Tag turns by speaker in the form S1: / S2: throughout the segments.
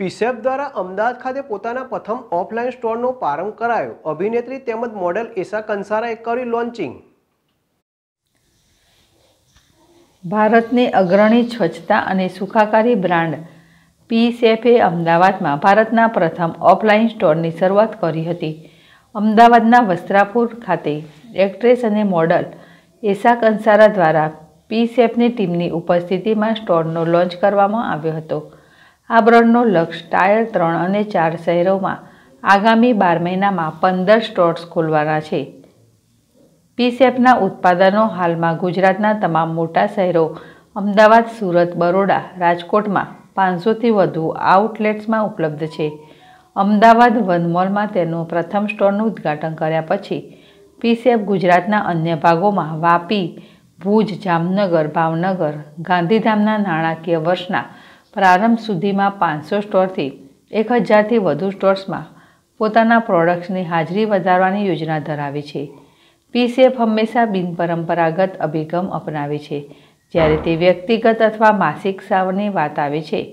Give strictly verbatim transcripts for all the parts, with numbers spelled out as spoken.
S1: પીસેફ દ્વારા અમદાવાદ ખાતે પોતાના પ્રથમ ઓફલાઈન સ્ટોરનો પ્રારંભ કરાયો। અભિનેત્રી તેમજ મોડેલ એશા કંસારાએ કર્યું લોન્ચિંગ।
S2: ભારતની અગ્રણી સ્વચ્છતા અને સુખાકારી બ્રાન્ડ પીસેફે અમદાવાદમાં ભારતના પ્રથમ ઓફલાઈન સ્ટોરની શરૂઆત કરી હતી। અમદાવાદના વસ્ત્રાપુર ખાતે એક્ટ્રેસ અને મોડલ એશા કંસારા દ્વારા પીસેફની ટીમની ઉપસ્થિતિમાં સ્ટોરનો લોન્ચ કરવામાં આવ્યો હતો। આ બ્રાન્ડનો લક્ષ્ય ટાયર ત્રણ અને ચાર શહેરોમાં આગામી બાર મહિનામાં પંદર સ્ટોર્સ ખોલવાના છે। પીસેફના ઉત્પાદનો હાલમાં ગુજરાતના તમામ મોટા શહેરો અમદાવાદ, સુરત, બરોડા, રાજકોટમાં પાંચસોથી વધુ આઉટલેટ્સમાં ઉપલબ્ધ છે। અમદાવાદ વન મોલમાં તેનું પ્રથમ સ્ટોરનું ઉદ્ઘાટન કર્યા પછી પીસેફ ગુજરાતના અન્ય ભાગોમાં વાપી, ભુજ, જામનગર, ભાવનગર, ગાંધીધામના નાણાકીય વર્ષના પ્રારંભ સુધીમાં પાંચસો સ્ટોરથી એક હજારથી વધુ સ્ટોર્સમાં પોતાના પ્રોડક્ટ્સની હાજરી વધારવાની યોજના ધરાવે છે। પીસેફ હંમેશા બિનપરંપરાગત અભિગમ અપનાવે છે જ્યારે તે વ્યક્તિગત અથવા માસિક સાવની વાત આવે છે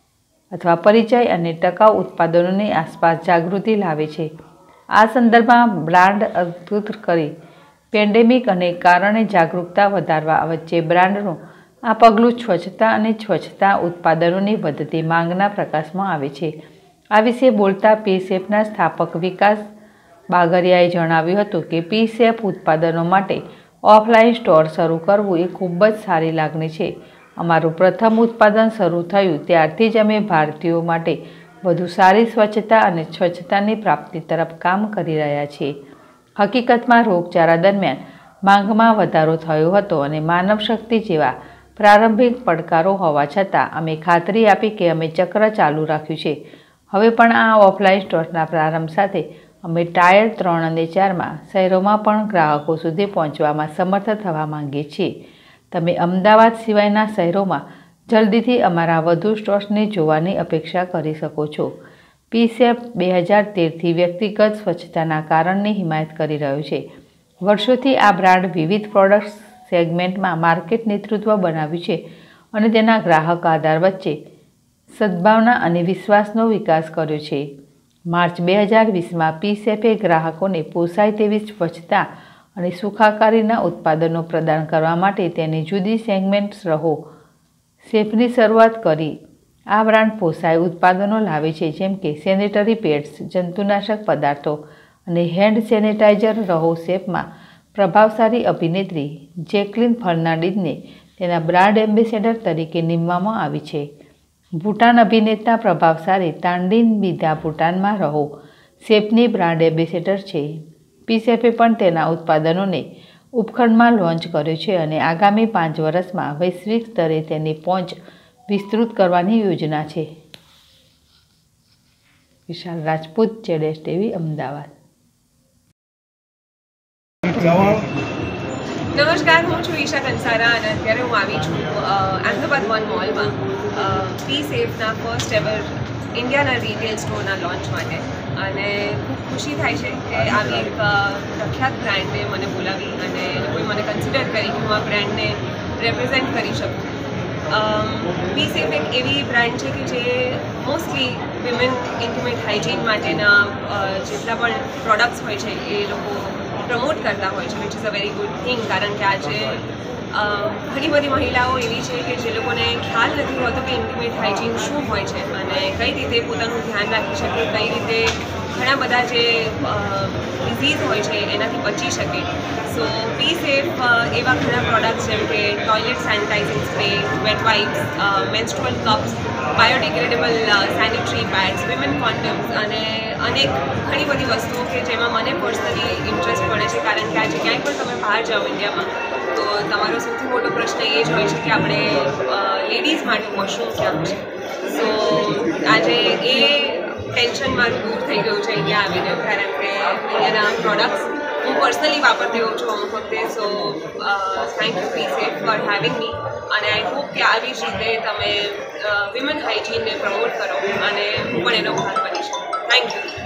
S2: અથવા પરિચય અને ટકાઉ ઉત્પાદનોની આસપાસ જાગૃતિ લાવે છે। આ સંદર્ભમાં બ્રાન્ડ અદ્ભુત કરી પેન્ડેમિક અને કારણે જાગૃતતા વધારવા વચ્ચે બ્રાન્ડનું આ પગલું સ્વચ્છતા અને સ્વચ્છતા ઉત્પાદનોની વધતી માંગના પ્રકાશમાં આવે છે। આ વિશે બોલતા પીસેફના સ્થાપક વિકાસ બાગરિયાએ જણાવ્યું હતું કે પીસેફ ઉત્પાદનો માટે ઓફલાઈન સ્ટોર શરૂ કરવું એ ખૂબ જ સારી લાગણી છે। અમારું પ્રથમ ઉત્પાદન શરૂ થયું ત્યારથી જ અમે ભારતીયો માટે વધુ સારી સ્વચ્છતા અને સ્વચ્છતાની પ્રાપ્તિ તરફ કામ કરી રહ્યા છીએ। હકીકતમાં રોગચાળા દરમિયાન માંગમાં વધારો થયો હતો અને માનવ શક્તિ જેવા પ્રારંભિક પડકારો હોવા છતાં અમે ખાતરી આપી કે અમે ચક્ર ચાલુ રાખ્યું છે। હવે પણ આ ઓફલાઈન સ્ટોરના પ્રારંભ સાથે અમે ટાયર ત્રણ અને ચારમાં શહેરોમાં પણ ગ્રાહકો સુધી પહોંચવામાં સમર્થ થવા માંગીએ છીએ। તમે અમદાવાદ સિવાયના શહેરોમાં જલ્દીથી અમારા વધુ સ્ટોર્સને જોવાની અપેક્ષા કરી શકો છો। પીસેફ બે હજાર તેરથી વ્યક્તિગત સ્વચ્છતાના કારણની હિમાયત કરી રહ્યો છે। વર્ષોથી આ બ્રાન્ડ વિવિધ પ્રોડક્ટ સેગમેન્ટમાં માર્કેટ નેતૃત્વ બનાવ્યું છે અને તેના ગ્રાહક આધાર વચ્ચે સદ્ભાવના અને વિશ્વાસનો વિકાસ કર્યો છે। માર્ચ બે હજાર વીસમાં પીસેફે ગ્રાહકોને પોસાય તેવી સ્વચ્છતા અને સુખાકારીના ઉત્પાદનો પ્રદાન કરવા માટે તેની જુદી સેગમેન્ટ્સ રહો સેફની શરૂઆત કરી। આ બ્રાન્ડ પોસાય ઉત્પાદનો લાવે છે જેમ કે સેનેટરી પેડ્સ, જંતુનાશક પદાર્થો અને હેન્ડ સેનેટાઇઝર। રહો સેફમાં પ્રભાવશાળી અભિનેત્રી જેક્લિન ફર્નાન્ડીઝને તેના બ્રાન્ડ એમ્બેસેડર તરીકે નીમવામાં આવી છે। ભૂટાન અભિનેતા પ્રભાવશાળી તાન્ડીન બીધા ભૂટાનમાં રહો સેફની બ્રાન્ડ એમ્બેસેડર છે। પીસેફે પણ તેના ઉત્પાદનોને ઉપખંડમાં લોન્ચ કર્યો છે અને આગામી પાંચ વર્ષમાં વૈશ્વિક સ્તરે તેની પહોંચ વિસ્તૃત કરવાની યોજના છે। વિશાલ રાજપૂત, જેડેશ ટીવી, અમદાવાદ।
S3: નમસ્કાર, હું છું એશા કંસારા અને અત્યારે હું આવી છું અમદાવાદ વન મોલમાં પીસેફના ફર્સ્ટ એવર ઇન્ડિયાના રિટેલ સ્ટોરના લોન્ચ માટે। અને ખૂબ ખુશી થાય છે કે આવી એક પ્રખ્યાત બ્રાન્ડને મને બોલાવી અને લોકોએ મને કન્સિડર કરી કે હું આ બ્રાન્ડને રેપ્રેઝેન્ટ કરી શકું। પીસેફ એક એવી બ્રાન્ડ છે કે જે મોસ્ટલી વિમેન ઇન્ટિમેટ હાઇજીન માટેના જેટલા પણ પ્રોડક્ટ્સ હોય છે એ લોકો પ્રમોટ કરતા હોય છે, which is a very good thing. કારણ કે આજે ઘણી બધી મહિલાઓ એવી છે કે જે લોકોને ખ્યાલ નથી હોતો કે ઇન્ટિમેટ હાઇજીન શું હોય છે અને કઈ રીતે પોતાનું ધ્યાન રાખી શકે, કઈ રીતે ઘણા બધા જે ડિઝીઝ હોય છે એનાથી બચી શકે। સો પીસેફ એવા ઘણા પ્રોડક્ટ્સ જેમ કે toilet sanitizing spray, wet wipes, menstrual cups, biodegradable sanitary pads, women condoms અને અનેક ઘણી બધી વસ્તુઓ કે જેમાં મને પર્સનલી ઇન્ટરેસ્ટ પડે છે। કારણ કે આજે ક્યાંય પણ તમે બહાર જાઓ ઇન્ડિયામાં તો તમારો સૌથી મોટો પ્રશ્ન એ જ હોય છે કે આપણે લેડીઝ માટે વોશરૂમ ક્યાં છે। સો આજે એ ટેન્શન મારું દૂર થઈ ગયું છે અહીંયા આવીને, કારણ કે અહીંયાના પ્રોડક્ટ્સ હું પર્સનલી વાપરતી હોઉં છું અમુક વખતે। So thank you Pee Safe for having me અને આઈ હોપ કે આવી જ રીતે તમે વિમેન હાઇજીનને પ્રમોટ કરો અને હું પણ એનો ભાગ બની શકું। Thank you.